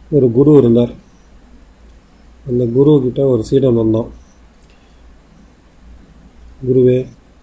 ஒரு குரு இருந்தார். அந்த குரு கிட்ட ஒரு சீடன் வந்தான். குருவே,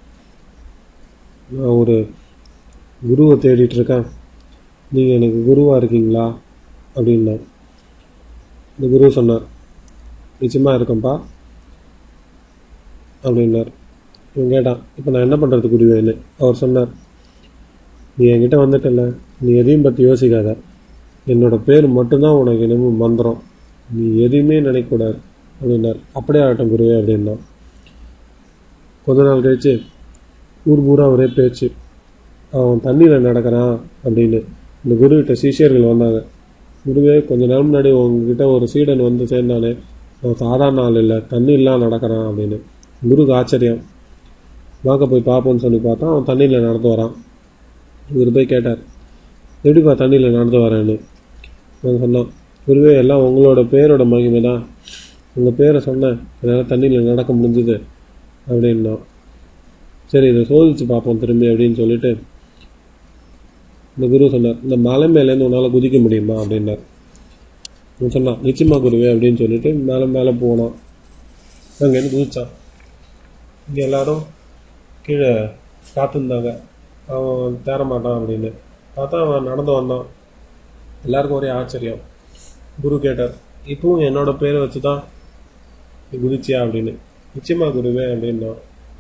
நான் ஒரு குருவை தேடிட்டு இருக்கேன், நீங்கள் எனக்கு குருவாக இருக்கீங்களா அப்படின்னா. இந்த குரு சொன்னார், நிச்சயமாக இருக்கேன்ப்பா அப்படின்னார். இவன் கேட்டான், இப்போ நான் என்ன பண்ணுறது குருவேன்னு. அவர் சொன்னார், நீ என்கிட்ட வந்துட்டல, நீ எதையும் பற்றி யோசிக்காத, என்னோட பேர் மட்டும்தான் உனக்கு இன்னமும் மந்திரம், நீ எதையுமே நினைக்கக்கூடாது அப்படின்னார். அப்படியே ஆகட்டும் குருவே அப்படின்னா. கொஞ்ச நாள் கழிச்சு ஊர் பூரா ஒரே பேச்சு, அவன் தண்ணியில் நடக்கிறான் அப்படின்னு. இந்த குருக்கிட்ட சிஷியர்கள் வந்தாங்க. குருவே, கொஞ்ச நாள் முன்னாடி உங்ககிட்ட ஒரு சீடன் வந்து சேர்ந்தானே, அவன் சாதாரண ஆள் இல்லை, தண்ணியெலாம் நடக்கிறான் அப்படின்னு. குருக்கு ஆச்சரியம். வாக்க போய் பார்ப்போன்னு சொல்லி பார்த்தா அவன் தண்ணியில் நடந்து வரான். இவர் போய் கேட்டார், எப்படிப்பா தண்ணியில் நடந்து வரேன்னு. அவன் சொன்னான், குருவே, எல்லாம் உங்களோட பேரோட மகிமை தான், உங்கள் பேரை சொன்னேன், என்னால் தண்ணியில் நடக்க முடிஞ்சுது அப்படின்னா. சரி, இதை சோதிச்சு பார்ப்போம் திரும்பி அப்படின்னு சொல்லிட்டு இந்த குரு சொன்னார், இந்த மலை மேலேருந்து உன்னால் குதிக்க முடியுமா அப்படின்னார். அவன் சொன்னான், நிச்சயமா குருவே அப்படின்னு சொல்லிட்டு மேலே மேலே போனான். அங்கேருந்து குதிச்சான். இங்கே எல்லாரும் கீழே காத்திருந்தாங்க, அவன் தேர மாட்டான் அப்படின்னு. பார்த்தா அவன் நடந்து வந்தான். எல்லாருக்கும் ஒரே ஆச்சரியம். குரு கேட்டார், இப்பவும் என்னோட பேரை வச்சு தான் நீ குதிச்சியா அப்படின்னு. நிச்சயமா குருவே அப்படின்னா.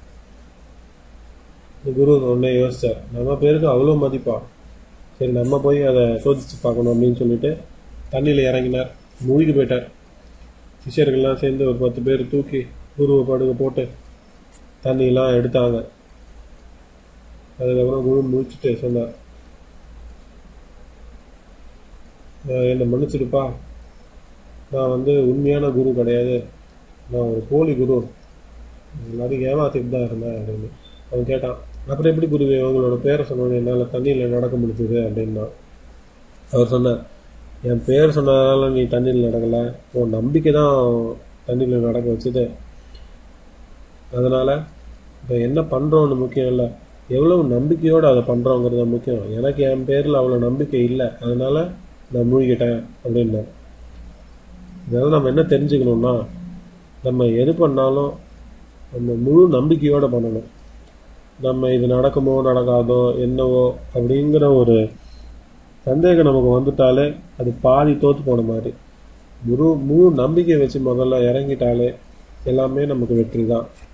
இந்த குரு உடனே யோசிச்சார், நம்ம பேருக்கு அவ்வளோ மதிப்பா, சரி நம்ம போய் அதை சோதிச்சு பார்க்கணும் அப்படின்னு சொல்லிட்டு தண்ணியில் இறங்கினார். மூழ்கி போயிட்டார். சிஷியர்கள்லாம் சேர்ந்து ஒரு 10 பேர் தூக்கி குருவை படுக்க போட்டு தண்ணியெல்லாம் எடுத்தாங்க. அதுக்கப்புறம் குரு முடிச்சுட்டு சொன்னார், என்னை மன்னிச்சிருப்பா, நான் உண்மையான குரு கிடையாது, நான் ஒரு போலி குரு, எல்லாரும் ஏமாத்திட்டு தான் இருந்தேன் அப்படின்னு. அவன் கேட்டான், அப்புறம் எப்படி குருவே உங்களோட பேரை சொன்னோன்னு என்னால் தண்ணியில் நடக்க முடிஞ்சது அப்படின்னா. அவர் சொன்னார், என் பேர் சொன்னதால நீ தண்ணியில் நடக்கலை, உன் நம்பிக்கை தான் தண்ணியில் நடக்க வச்சுது. அதனால் இப்போ என்ன பண்ணுறோன்னு முக்கியம் இல்லை, எவ்வளவு நம்பிக்கையோடு அதை பண்ணுறோங்கிறது முக்கியம். எனக்கு என் பேரில் அவ்வளோ நம்பிக்கை இல்லை, அதனால் நான் மூழ்கிட்டேன் அப்படின்னா. இதனால் நம்ம என்ன தெரிஞ்சுக்கணும்னா, நம்ம எது பண்ணாலும் நம்ம முழு நம்பிக்கையோடு பண்ணணும். நம்ம இது நடக்குமோ நடக்காதோ என்னவோ அப்படிங்கிற ஒரு சந்தேகம் நமக்கு வந்துட்டாலே அது பாதி தோற்று போன மாதிரி. முழு நம்பிக்கை வச்சு முதல்ல இறங்கிட்டாலே எல்லாமே நமக்கு வெற்றி தான்.